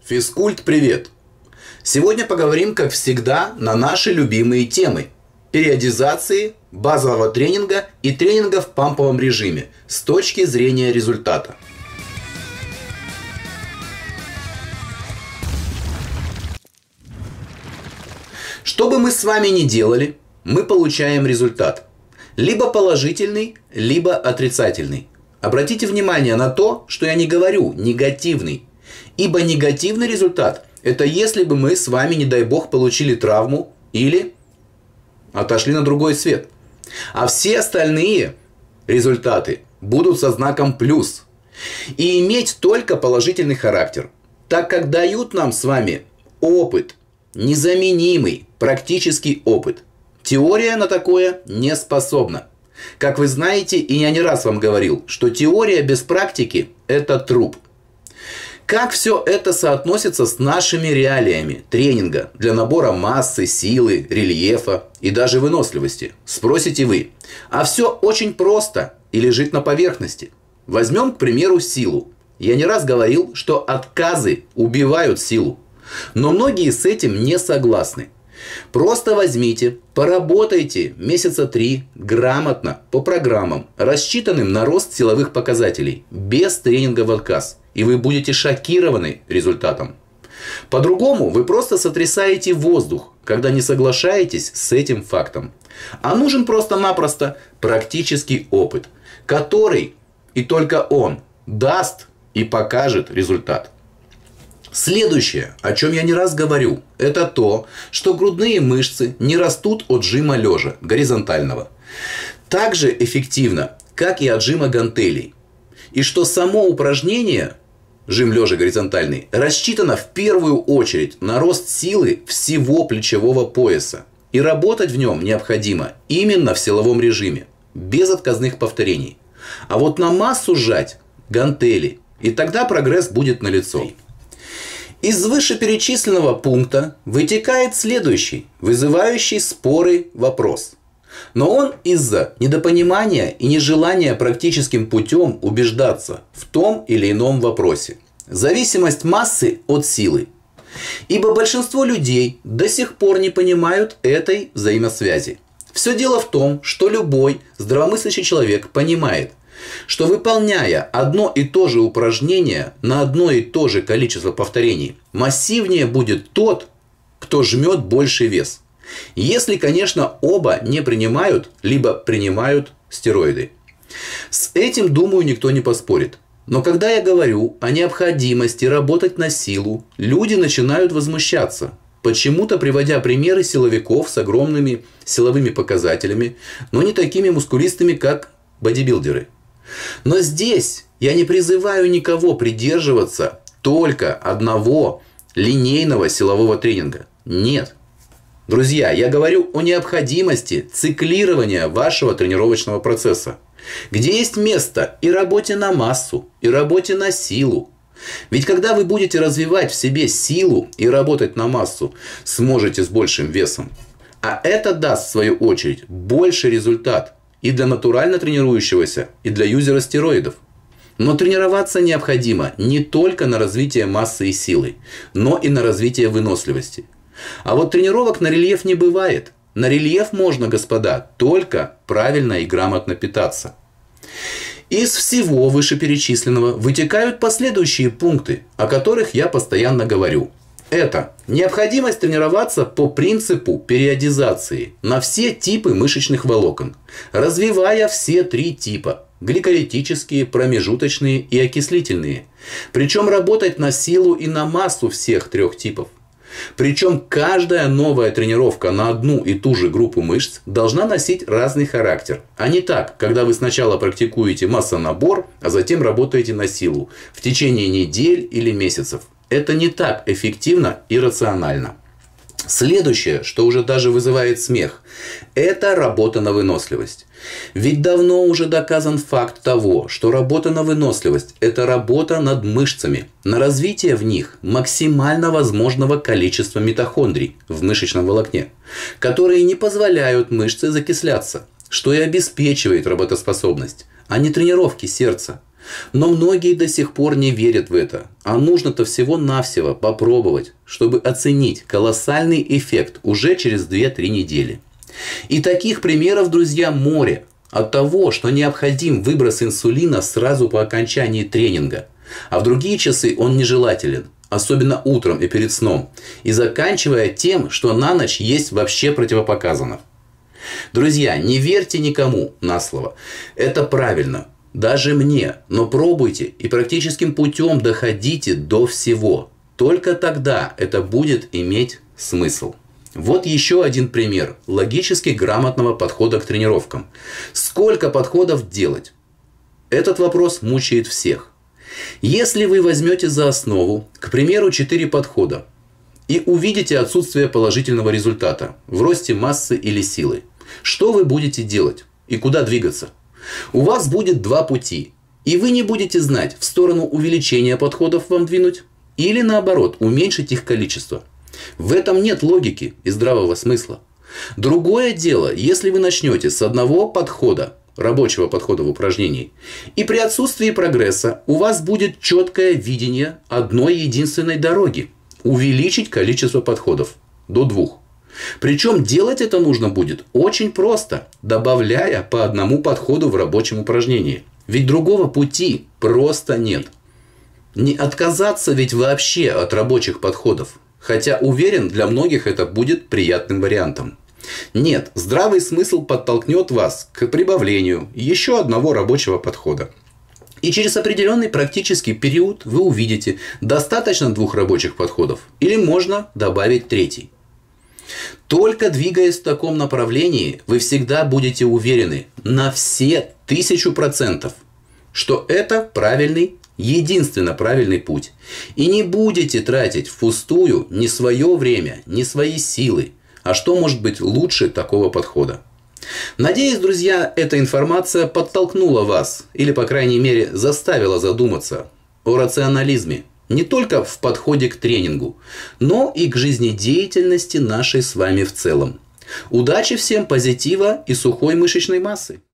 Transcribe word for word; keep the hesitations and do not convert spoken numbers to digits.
Физкульт, привет! Сегодня поговорим, как всегда, на наши любимые темы: периодизации, базового тренинга и тренинга в памповом режиме с точки зрения результата. Что бы мы с вами ни делали, мы получаем результат. Либо положительный, либо отрицательный. Обратите внимание на то, что я не говорю негативный. Ибо негативный результат – это если бы мы с вами, не дай бог, получили травму или отошли на другой свет. А все остальные результаты будут со знаком плюс. И иметь только положительный характер, так как дают нам с вами опыт, незаменимый практический опыт. Теория на такое не способна. Как вы знаете, и я не раз вам говорил, что теория без практики – это труп. Как все это соотносится с нашими реалиями тренинга для набора массы, силы, рельефа и даже выносливости? Спросите вы. А все очень просто и лежит на поверхности. Возьмем, к примеру, силу. Я не раз говорил, что отказы убивают силу. Но многие с этим не согласны. Просто возьмите, поработайте месяца три грамотно по программам, рассчитанным на рост силовых показателей, без тренинга в отказ. И вы будете шокированы результатом. По-другому вы просто сотрясаете воздух, когда не соглашаетесь с этим фактом. А нужен просто-напросто практический опыт, который и только он даст и покажет результат. Следующее, о чем я не раз говорю, это то, что грудные мышцы не растут от жима лежа, горизонтального, так же эффективно, как и от жима гантелей. И что само упражнение, жим лежа горизонтальный, рассчитано в первую очередь на рост силы всего плечевого пояса. И работать в нем необходимо именно в силовом режиме, без отказных повторений. А вот на массу сжать гантели, и тогда прогресс будет налицо. Из вышеперечисленного пункта вытекает следующий, вызывающий споры вопрос. Но он из-за недопонимания и нежелания практическим путем убеждаться в том или ином вопросе. Зависимость массы от силы. Ибо большинство людей до сих пор не понимают этой взаимосвязи. Все дело в том, что любой здравомыслящий человек понимает, что выполняя одно и то же упражнение на одно и то же количество повторений, массивнее будет тот, кто жмет больший вес. Если, конечно, оба не принимают, либо принимают стероиды. С этим, думаю, никто не поспорит. Но когда я говорю о необходимости работать на силу, люди начинают возмущаться, почему-то приводя примеры силовиков с огромными силовыми показателями, но не такими мускулистыми, как бодибилдеры. Но здесь я не призываю никого придерживаться только одного линейного силового тренинга. Нет. Друзья, я говорю о необходимости циклирования вашего тренировочного процесса, где есть место и работе на массу, и работе на силу. Ведь когда вы будете развивать в себе силу и работать на массу, сможете с большим весом. А это даст, в свою очередь, больший результат и для натурально тренирующегося, и для юзера стероидов. Но тренироваться необходимо не только на развитие массы и силы, но и на развитие выносливости. А вот тренировок на рельеф не бывает. На рельеф можно, господа, только правильно и грамотно питаться. Из всего вышеперечисленного вытекают последующие пункты, о которых я постоянно говорю. Это необходимость тренироваться по принципу периодизации на все типы мышечных волокон, развивая все три типа – гликолитические, промежуточные и окислительные. Причем работать на силу и на массу всех трех типов. Причем каждая новая тренировка на одну и ту же группу мышц должна носить разный характер. А не так, когда вы сначала практикуете массонабор, а затем работаете на силу в течение недель или месяцев. Это не так эффективно и рационально. Следующее, что уже даже вызывает смех, это работа на выносливость. Ведь давно уже доказан факт того, что работа на выносливость – это работа над мышцами, на развитие в них максимально возможного количества митохондрий в мышечном волокне, которые не позволяют мышце закисляться, что и обеспечивает работоспособность, а не тренировки сердца. Но многие до сих пор не верят в это. А нужно-то всего-навсего попробовать, чтобы оценить колоссальный эффект уже через две-три недели. И таких примеров, друзья, море. От того, что необходим выброс инсулина сразу по окончании тренинга, а в другие часы он нежелателен, особенно утром и перед сном, и заканчивая тем, что на ночь есть вообще противопоказано. Друзья, не верьте никому на слово. Это правильно. Даже мне. Но пробуйте и практическим путем доходите до всего. Только тогда это будет иметь смысл. Вот еще один пример логически грамотного подхода к тренировкам. Сколько подходов делать? Этот вопрос мучает всех. Если вы возьмете за основу, к примеру, четыре подхода и увидите отсутствие положительного результата в росте массы или силы, что вы будете делать и куда двигаться? У вас будет два пути, и вы не будете знать, в сторону увеличения подходов вам двинуть или наоборот уменьшить их количество. В этом нет логики и здравого смысла. Другое дело, если вы начнете с одного подхода, рабочего подхода в упражнении, и при отсутствии прогресса у вас будет четкое видение одной единственной дороги – увеличить количество подходов до двух. Причем делать это нужно будет очень просто, добавляя по одному подходу в рабочем упражнении. Ведь другого пути просто нет. Не отказаться ведь вообще от рабочих подходов. Хотя, уверен, для многих это будет приятным вариантом. Нет, здравый смысл подтолкнет вас к прибавлению еще одного рабочего подхода. И через определенный практический период вы увидите, достаточно двух рабочих подходов или можно добавить третий. Только двигаясь в таком направлении, вы всегда будете уверены на все тысячу процентов, что это правильный, единственно правильный путь. И не будете тратить впустую ни свое время, ни свои силы. А что может быть лучше такого подхода? Надеюсь, друзья, эта информация подтолкнула вас, или, по крайней мере, заставила задуматься о рационализме. Не только в подходе к тренингу, но и к жизнедеятельности нашей с вами в целом. Удачи всем, позитива и сухой мышечной массы!